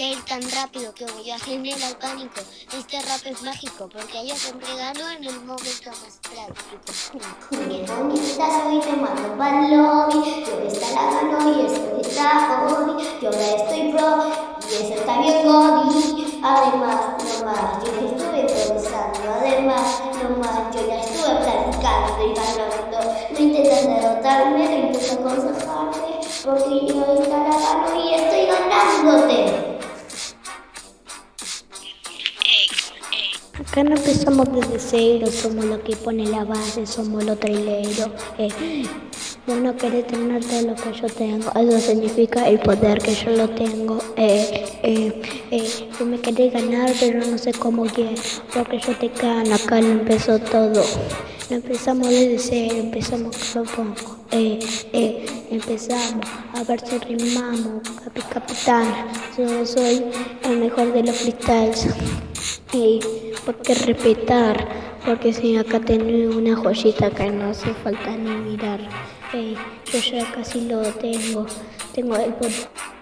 ir tan rápido que ya genera el pánico. Este rap es mágico porque yo siempre gano en el momento más práctico. Bien bonita soy, te mando pa'l lobby. Yo esta la gano y esto está hoy. Yo ahora estoy pro y eso está bien godi. Además, no más, yo que estuve improvisando. Además, no más, yo ya estuve platicando y ganando. No intentas derrotarme, no intentas aconsejarme, porque yo esta la gano y estoy ganándote. Acá no empezamos desde cero, somos los que pone la base, somos los traileros. Vos no querés tener todo lo que yo tengo, eso significa el poder que yo lo tengo. Tú me querés ganar, pero no sé cómo quiero, porque yo te gano, acá no empezó todo. No empezamos desde cero, empezamos con lo poco. Empezamos a ver si rimamos, capitán. Yo soy el mejor de los freestyles. ¿Por qué respetar? Porque si acá tengo una joyita que no hace falta ni mirar. Yo ya casi lo tengo el poder.